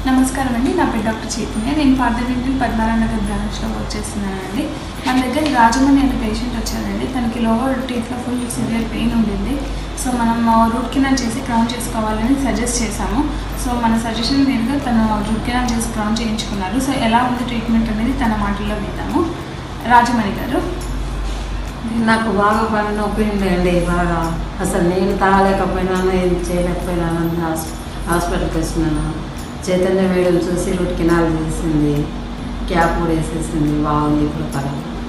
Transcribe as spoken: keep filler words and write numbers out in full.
నమస్కారం అండి, నా పేరు డాక్టర్ చైతన్య. నేను పార్థ డెంటల్ పద్నారాయణ నగర్ బ్రాంచ్లో వర్క్ చేస్తున్నానండి. మన దగ్గర రాజమణి అనే పేషెంట్ వచ్చారండి. తనకి లోవర్ టీత్లో ఫుల్ సివియర్ పెయిన్ ఉండింది. సో మనం రూట్ కెనాల్ చేసి క్రౌన్ చేసుకోవాలని సజెస్ట్ చేశాము. సో మన సజెషన్ మీదుగా తను రూట్ కెనాల్ చేసి క్రౌన్ చేయించుకున్నారు. సో ఎలా ఉంది ట్రీట్మెంట్ అనేది తన మాటల్లో విద్దాము. రాజమణి గారు, నాకు బాగా పని నొప్పి ఉండేయండి. బాగా అసలు నేను తాగలేకపోయినాను, ఏం చేయలేకపోయినాను. హాస్పిటల్కి వచ్చినాను. చైతన్య మేడం చూసి రూట్ కెనాల్ చేసింది, క్యాప్ కూడా వేసేసింది. బాగుంది ఇప్పుడు పర్వాలేదు.